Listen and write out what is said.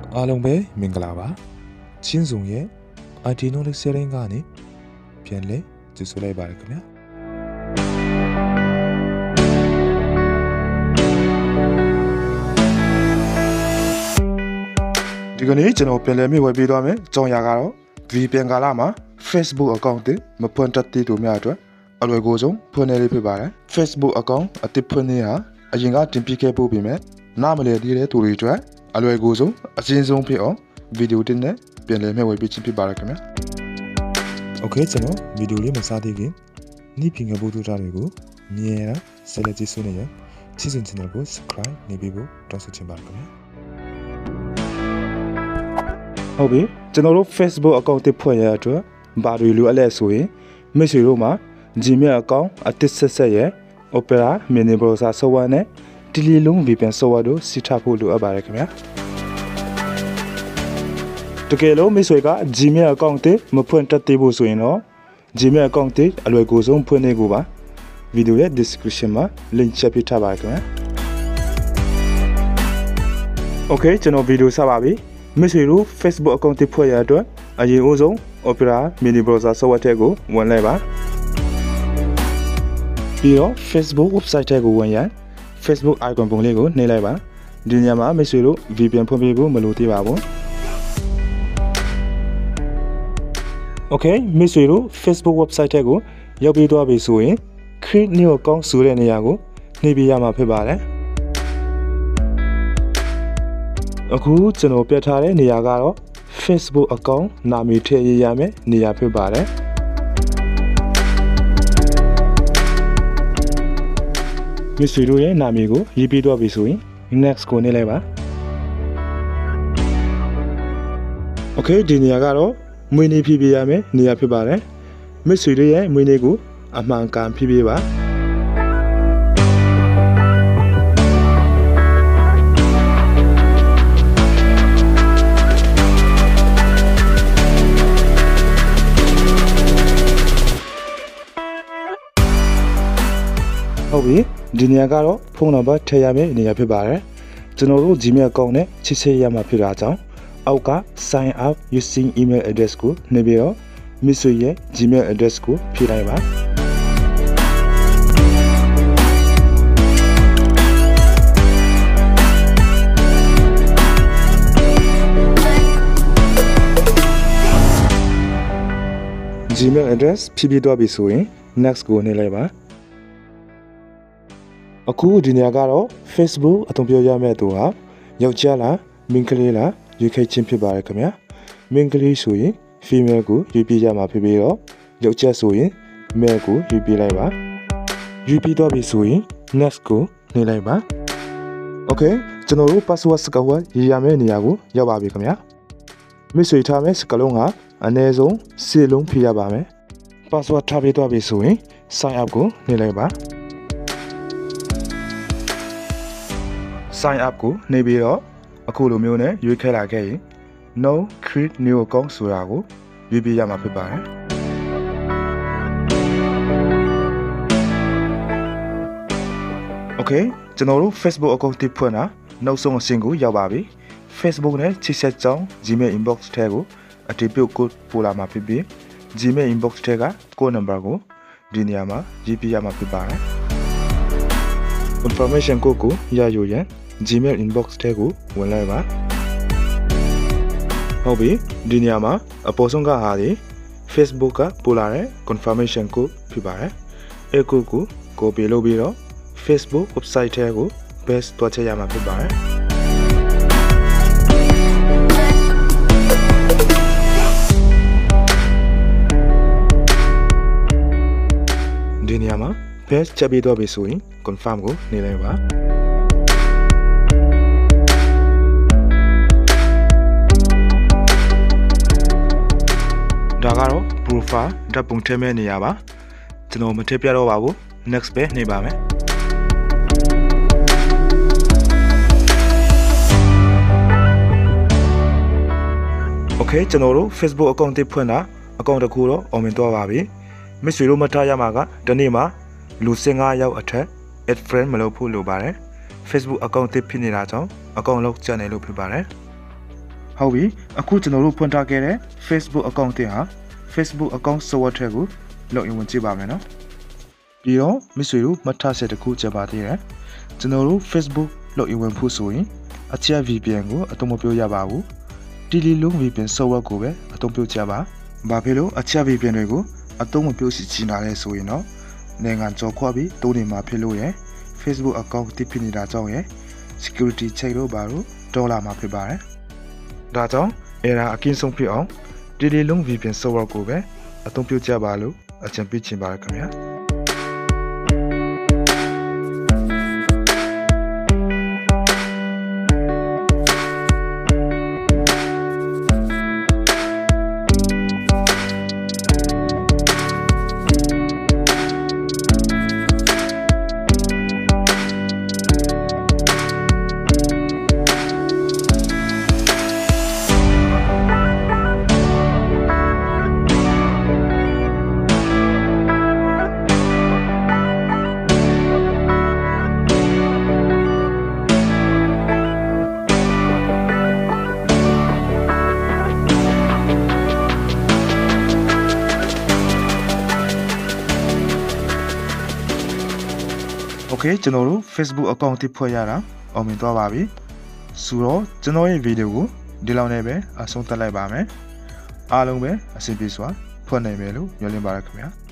အားလုံးပဲမင်္ဂလာပါချင်းစုံရဲ့ IT Knowledge Sharing ကနေပြန်လဲကြိုဆိုလိုက်ပါရခင်ဗျာဒီကနေ့ကျွန်တော်ပြန်လဲမြှဝေပေးသွားမယ်အကြောင်းအရာကတော့ VPN ကာလမှာ Facebook account တွေမဖွင့်တတ်တဲ့သူများအတွက်အလွယ်ကူဆုံးဖွင့်နေလေးဖြစ်ပါတယ် Facebook account အသစ်ဖွင့်နေဟာအရင်ကတင်ပြခဲ့ပို့ပြီးမြဲနားမလည်သေးတဲ့သူတွေအတွက်အလွယ်ကူဆုံးအရှင်းဆုံးဖြစ်အောင်ဗီဒီယိုတင်နဲ့ပြန်လည်မျှဝေပေးခြင်းဖြစ်ပါရခင်ဗျာ Okay ကျွန်တော်ဗီဒီယိုလေးမစသေးခင်နေ့ပြင်ငယ်ပို့ထုတ်တာတွေကိုမြင်ရဆက်လက်ကြည့်ရှုနေရချစ်စင် channel ကို subscribe နေပြီးဖို့တောင်းဆိုချင်ပါတယ်ခင်ဗျာဟုတ်ပြီကျွန်တော်တို့ Facebook account တစ်ဖွင့်ရတဲ့အတွက်ဘာတွေလိုအပ်လဲဆိုရင်မိတ်ဆွေတို့မှာ Gmail account အသစ်ဆက်ရဲ့ Opera mini browser software နဲ့ဒီလီလုံး VPN software တို့စီထားဖို့လိုအပ်ပါတယ်ခင်ဗျာတကယ်လို့မိတ်ဆွေက Gmail account တစ်မဖွင့်တတ်သေးဘူးဆိုရင်တော့ Gmail account တစ်အလွယ်ကူဆုံးဖွင့်နေကိုပါဗီဒီယိုရဲ့ description မှာ link ချက်ပြထားပါခင်ဗျာ Okay ကျွန်တော်ဗီဒီယိုစပါပြီမိတ်ဆွေတို့ Facebook account တစ်ဖွင့်ရတဲ့အတွက်အရင်ဦးဆုံး Opera mini browser software တဲ့ကိုဝင်လိုက်ပါပြီးတော့ Facebook website တဲ့ကိုဝင်ရFacebook icon ပုံလေးကိုနှိပ်လိုက်ပါဒီညမှာမိတ်ဆွေတို့ VPN ဖွင့်ပေးဖို့မလိုသေးပါဘူး Okay မိတ်ဆွေတို့ Facebook website တဲ့ကိုရောက်ပြီးသွားပြီဆိုရင် create new account ဆိုတဲ့နေရာကိုနှိပ်ပြရမှာဖြစ်ပါတယ်အခုကျွန်တော်ပြထားတဲ့နေရာကတော့ Facebook account နာမည်ထည့်ရမယ်နေရာဖြစ်ပါတယ်မိတ်ဆွေတို့ရဲ့နာမည်ကိုရေးပြီးတော့ပြီဆိုရင် next ကိုနှိပ်လိုက်ပါ Okay ဒီနေရာကတော့မွေးနေ့ဖြည့်ပြရမယ်နေရာဖြစ်ပါတယ်မိတ်ဆွေတို့ရဲ့မွေးနေ့ကိုအမှန်ကန်ဖြည့်ပြပါဟုတ်ပြီဒီနေရာကတော့ဖုန်းနံပါတ်ထည့်ရမယ့်နေရာဖြစ်ပါတယ်ကျွန်တော်တို့ Gmail account နဲ့ချိတ်ဆက်ရမှာဖြစ်တာကြောင့်အောက်က sign up using email address ကိုနှိပ်ပြီးတော့မိတ်ဆွေရဲ့ Gmail address ကိုဖြည့်လိုက်ပါGmail address ဖြည့်ပြီးတော့ပြီဆိုရင် next ကိုနှိပ်လိုက်ပါအခုဒီနေရာကတော့ Facebook အသုံးပြုရမယ့်သူဟာယောက်ျားလားမိန်းကလေးလားရွေးခဲ့ခြင်းဖြစ်ပါတယ်ခင်ဗျာမိန်းကလေးဆိုရင် female ကိုရွေးပြရမှာဖြစ်ပြီးတော့ယောက်ျားဆိုရင် male ကိုရွေးပြလိုက်ပါရွေးပြီးတော့ပြီဆိုရင် next ကိုနှိပ်လိုက်ပါ Okay ကျွန်တော်တို့ password စကားဝတ်ရေးရမယ့်နေရာကိုရောက်ပါပြီခင်ဗျာမိတ်ဆွေထားမယ့်စကားလုံးကအနည်းဆုံး10လုံးဖြည့်ရပါမယ် password ထားပြီးတော့ပြီဆိုရင် sign up ကိုနှိပ်လိုက်ပါsign up ကိုနှိပ်ပြီးတော့အခုလိုမျိုးနဲ့ရွေးခဲလာခဲ့ရင် no create new account ဆိုတာကိုရွေးပြရမှာဖြစ်ပါတယ် Okay ကျွန်တော်တို့ Facebook account တစ်ဖွင့်တာနောက်ဆုံးအဆင့်ကိုရောက်ပါပြီ Facebook နဲ့ချိတ်ဆက်ကြောင်း Gmail inbox ထဲကိုအတည်ပြု code ပို့လာမှာဖြစ်ပြီး Gmail inbox ထဲက code number ကိုဒီနေရာမှာရေးပြရမှာဖြစ်ပါတယ် confirmation code ကိုရယူရန်Gmail inbox ထဲကိုဝင်လိုက်ပါဟုတ်ပြီဒီနေရာမှာအပေါ်ဆုံးကဟာဒီ Facebook ကပို့လာတဲ့ confirmation code ဖြစ်ပါတယ်အဲ code ကို copy လုပ်ပြီးတော့ Facebook website ထဲကို paste တွားချက်ရမှာဖြစ်ပါတယ်ဒီနေရာမှာ paste ချက်ပြီးတော့ပြီဆိုရင် confirm ကိုနေလိုက်ပါဒါကတော့ profile ဓာတ်ပုံထည့်မဲ့နေရာပါကျွန်တော်မထည့်ပြတော့ပါဘူး next ပဲနှိပ်ပါမယ် Okay ကျွန်တော်တို့ Facebook account တစ်ဖွင့်တာ account တစ်ခုတော့အောင်မြင်သွားပါပြီမိတ်ဆွေတို့မထားရမှာကဒီနေ့မှာလူ15ယောက်အထက် add friend မလုပ်ဖို့လိုပါတယ် Facebook account တစ်ဖြစ်နေတာကြောင့် account လောက်ကျန်နေလို့ဖြစ်ပါတယ်ဟုတ်ပြီအခုကျွန်တော်တို့ဖွင့်ထားခဲ့တဲ့ Facebook account တင်ဟာ Facebook account server ထက်ကို login ဝင်ကြည့်ပါမယ်နော်ပြီးတော့မိတ်ဆွေတို့မှတ်ထားချက်တစ်ခုချက်ပါသေးတယ်ကျွန်တော်တို့ Facebook login ဝင်ဖို့ဆိုရင်အချက် VPN ကိုအသုံးမပြုရပါဘူးတီလီလုံး VPN server ကိုပဲအသုံးပြုကြပါဘာဖြစ်လို့အချက် VPN တွေကိုအသုံးမပြုစီချင်တာလဲဆိုရင်တော့နိုင်ငံကြော်ခွာပြီးတိုးနေမှာဖြစ်လို့ရယ် Facebook account တိဖြစ်နေတာကြောင့်ရယ် security check လို့ပါလို့ဒေါ်လာမှာဖြစ်ပါတယ်ဒါကြောင့် error အကင်းဆုံးဖြစ်အောင်တီလီလုံး VPN server ကိုပဲအသုံးပြုကြပါလို့အကြံပေးချင်ပါတယ်ခင်ဗျာOkay ကျွန်တော်တို့ Facebook account တိဖွဲ့ရတာအောင်မြင်သွားပါပြီဆိုတော့ကျွန်တော်ရဲ့ဗီဒီယိုကိုဒီလောက်နဲ့ပဲအဆုံးသတ်လိုက်ပါမယ်အားလုံးပဲအဆင်ပြေစွာဖွင့်နိုင်မယ်လို့မျှော်လင့်ပါတယ်ခင်ဗျာ